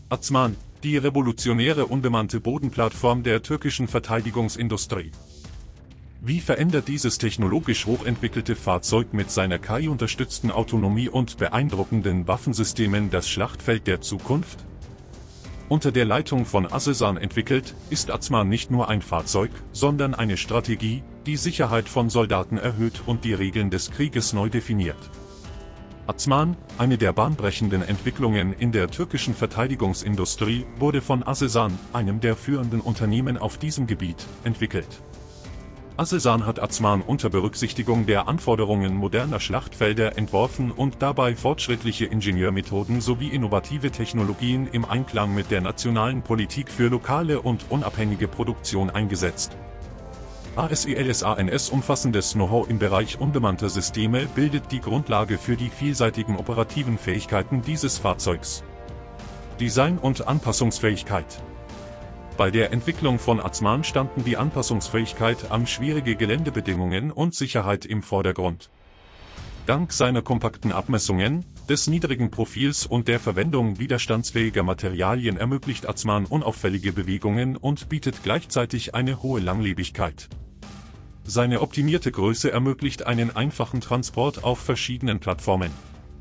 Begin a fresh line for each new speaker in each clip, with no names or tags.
Azman, die revolutionäre unbemannte Bodenplattform der türkischen Verteidigungsindustrie. Wie verändert dieses technologisch hochentwickelte Fahrzeug mit seiner KI-unterstützten Autonomie und beeindruckenden Waffensystemen das Schlachtfeld der Zukunft? Unter der Leitung von Aselsan entwickelt, ist Azman nicht nur ein Fahrzeug, sondern eine Strategie, die Sicherheit von Soldaten erhöht und die Regeln des Krieges neu definiert. Azman, eine der bahnbrechenden Entwicklungen in der türkischen Verteidigungsindustrie, wurde von Aselsan, einem der führenden Unternehmen auf diesem Gebiet, entwickelt. Aselsan hat Azman unter Berücksichtigung der Anforderungen moderner Schlachtfelder entworfen und dabei fortschrittliche Ingenieurmethoden sowie innovative Technologien im Einklang mit der nationalen Politik für lokale und unabhängige Produktion eingesetzt. ASELSANs umfassendes Know-how im Bereich unbemannter Systeme bildet die Grundlage für die vielseitigen operativen Fähigkeiten dieses Fahrzeugs. Design und Anpassungsfähigkeit. Bei der Entwicklung von Azman standen die Anpassungsfähigkeit an schwierige Geländebedingungen und Sicherheit im Vordergrund. Dank seiner kompakten Abmessungen, des niedrigen Profils und der Verwendung widerstandsfähiger Materialien ermöglicht Azman unauffällige Bewegungen und bietet gleichzeitig eine hohe Langlebigkeit. Seine optimierte Größe ermöglicht einen einfachen Transport auf verschiedenen Plattformen.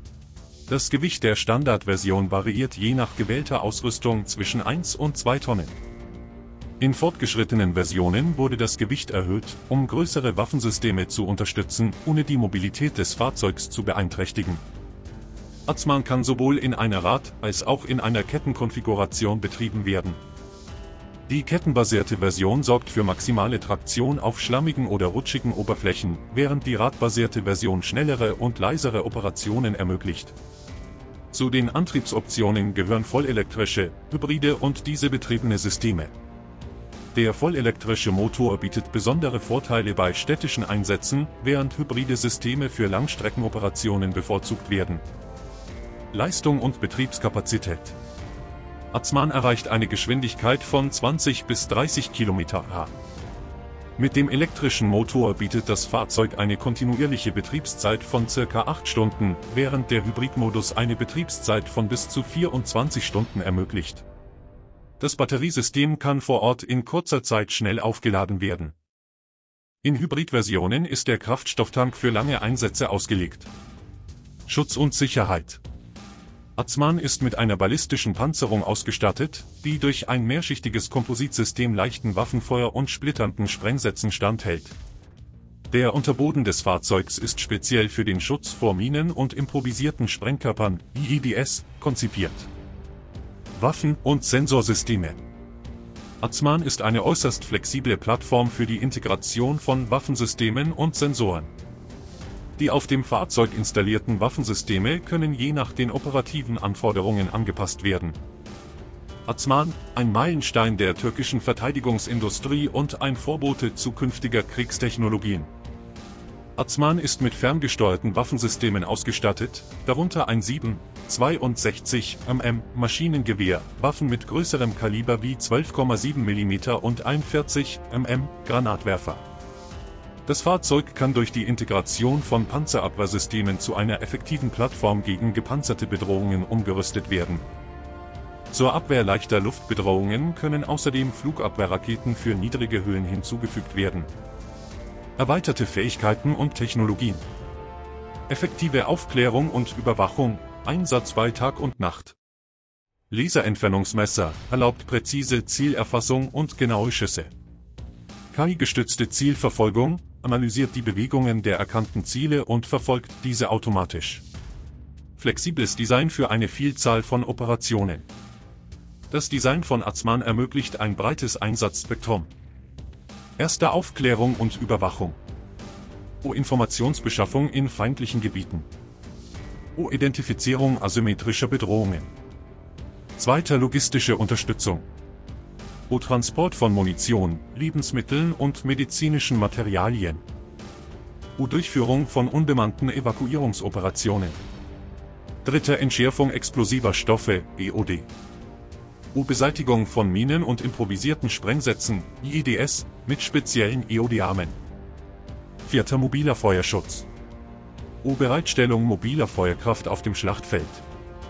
Das Gewicht der Standardversion variiert je nach gewählter Ausrüstung zwischen 1 und 2 Tonnen. In fortgeschrittenen Versionen wurde das Gewicht erhöht, um größere Waffensysteme zu unterstützen, ohne die Mobilität des Fahrzeugs zu beeinträchtigen. Azman kann sowohl in einer Rad- als auch in einer Kettenkonfiguration betrieben werden. Die kettenbasierte Version sorgt für maximale Traktion auf schlammigen oder rutschigen Oberflächen, während die radbasierte Version schnellere und leisere Operationen ermöglicht. Zu den Antriebsoptionen gehören vollelektrische, hybride und dieselbetriebene Systeme. Der vollelektrische Motor bietet besondere Vorteile bei städtischen Einsätzen, während hybride Systeme für Langstreckenoperationen bevorzugt werden. Leistung und Betriebskapazität. Azman erreicht eine Geschwindigkeit von 20 bis 30 km/h. Mit dem elektrischen Motor bietet das Fahrzeug eine kontinuierliche Betriebszeit von ca. 8 Stunden, während der Hybridmodus eine Betriebszeit von bis zu 24 Stunden ermöglicht. Das Batteriesystem kann vor Ort in kurzer Zeit schnell aufgeladen werden. In Hybridversionen ist der Kraftstofftank für lange Einsätze ausgelegt. Schutz und Sicherheit. Azman ist mit einer ballistischen Panzerung ausgestattet, die durch ein mehrschichtiges Kompositsystem leichten Waffenfeuer und splitternden Sprengsätzen standhält. Der Unterboden des Fahrzeugs ist speziell für den Schutz vor Minen und improvisierten Sprengkörpern, IEDs, konzipiert. Waffen- und Sensorsysteme. Azman ist eine äußerst flexible Plattform für die Integration von Waffensystemen und Sensoren. Die auf dem Fahrzeug installierten Waffensysteme können je nach den operativen Anforderungen angepasst werden. Azman, ein Meilenstein der türkischen Verteidigungsindustrie und ein Vorbote zukünftiger Kriegstechnologien. Azman ist mit ferngesteuerten Waffensystemen ausgestattet, darunter ein 7,62 mm Maschinengewehr, Waffen mit größerem Kaliber wie 12,7 mm und ein 40 mm Granatwerfer. Das Fahrzeug kann durch die Integration von Panzerabwehrsystemen zu einer effektiven Plattform gegen gepanzerte Bedrohungen umgerüstet werden. Zur Abwehr leichter Luftbedrohungen können außerdem Flugabwehrraketen für niedrige Höhen hinzugefügt werden. Erweiterte Fähigkeiten und Technologien. Effektive Aufklärung und Überwachung, Einsatz bei Tag und Nacht. Laserentfernungsmesser erlaubt präzise Zielerfassung und genaue Schüsse. KI-gestützte Zielverfolgung analysiert die Bewegungen der erkannten Ziele und verfolgt diese automatisch. Flexibles Design für eine Vielzahl von Operationen. Das Design von Azman ermöglicht ein breites Einsatzspektrum. Erste Aufklärung und Überwachung. Informationsbeschaffung in feindlichen Gebieten. Identifizierung asymmetrischer Bedrohungen. Zweiter logistische Unterstützung. Transport von Munition, Lebensmitteln und medizinischen Materialien. Durchführung von unbemannten Evakuierungsoperationen. Dritter Entschärfung explosiver Stoffe, EOD. Beseitigung von Minen und improvisierten Sprengsätzen, IEDs, mit speziellen EOD-Armen. Vierter mobiler Feuerschutz. Bereitstellung mobiler Feuerkraft auf dem Schlachtfeld.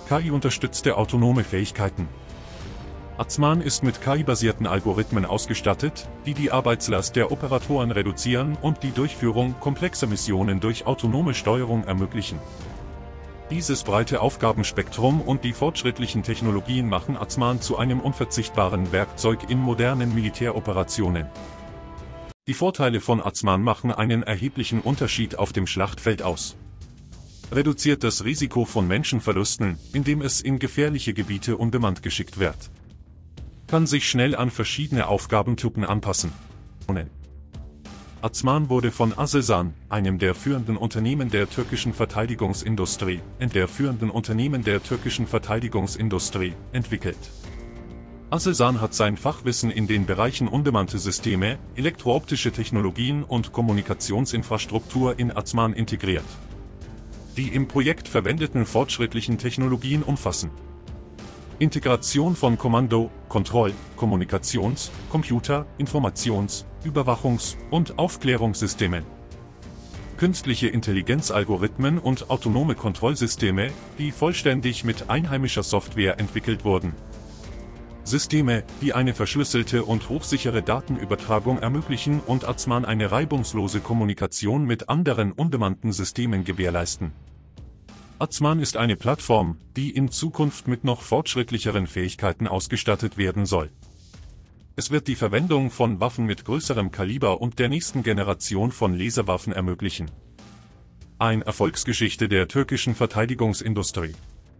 KI-unterstützte autonome Fähigkeiten. Azman ist mit KI-basierten Algorithmen ausgestattet, die die Arbeitslast der Operatoren reduzieren und die Durchführung komplexer Missionen durch autonome Steuerung ermöglichen. Dieses breite Aufgabenspektrum und die fortschrittlichen Technologien machen Azman zu einem unverzichtbaren Werkzeug in modernen Militäroperationen. Die Vorteile von Azman machen einen erheblichen Unterschied auf dem Schlachtfeld aus. Reduziert das Risiko von Menschenverlusten, indem es in gefährliche Gebiete unbemannt geschickt wird. Kann sich schnell an verschiedene Aufgabentypen anpassen. Azman wurde von Aselsan, einem der führenden Unternehmen der türkischen Verteidigungsindustrie, entwickelt. Aselsan hat sein Fachwissen in den Bereichen unbemannte Systeme, elektrooptische Technologien und Kommunikationsinfrastruktur in Azman integriert. Die im Projekt verwendeten fortschrittlichen Technologien umfassen Integration von Kommando-, Kontroll-, Kommunikations-, Computer-, Informations-, Überwachungs- und Aufklärungssystemen. Künstliche Intelligenzalgorithmen und autonome Kontrollsysteme, die vollständig mit einheimischer Software entwickelt wurden. Systeme, die eine verschlüsselte und hochsichere Datenübertragung ermöglichen und Azman eine reibungslose Kommunikation mit anderen unbemannten Systemen gewährleisten. Azman ist eine Plattform, die in Zukunft mit noch fortschrittlicheren Fähigkeiten ausgestattet werden soll. Es wird die Verwendung von Waffen mit größerem Kaliber und der nächsten Generation von Laserwaffen ermöglichen. Eine Erfolgsgeschichte der türkischen Verteidigungsindustrie.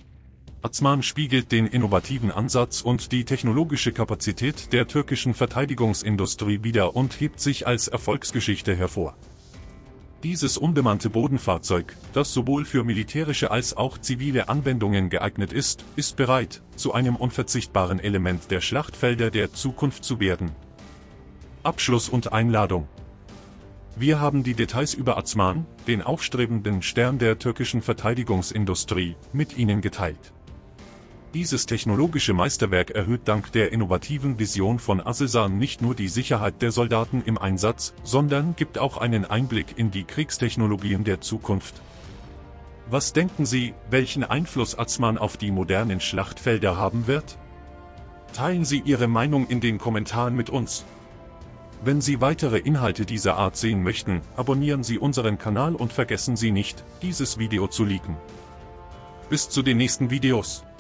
Azman spiegelt den innovativen Ansatz und die technologische Kapazität der türkischen Verteidigungsindustrie wider und hebt sich als Erfolgsgeschichte hervor. Dieses unbemannte Bodenfahrzeug, das sowohl für militärische als auch zivile Anwendungen geeignet ist, ist bereit, zu einem unverzichtbaren Element der Schlachtfelder der Zukunft zu werden. Abschluss und Einladung. Wir haben die Details über Azman, den aufstrebenden Stern der türkischen Verteidigungsindustrie, mit Ihnen geteilt. Dieses technologische Meisterwerk erhöht dank der innovativen Vision von Aselsan nicht nur die Sicherheit der Soldaten im Einsatz, sondern gibt auch einen Einblick in die Kriegstechnologien der Zukunft. Was denken Sie, welchen Einfluss Azman auf die modernen Schlachtfelder haben wird? Teilen Sie Ihre Meinung in den Kommentaren mit uns. Wenn Sie weitere Inhalte dieser Art sehen möchten, abonnieren Sie unseren Kanal und vergessen Sie nicht, dieses Video zu liken. Bis zu den nächsten Videos.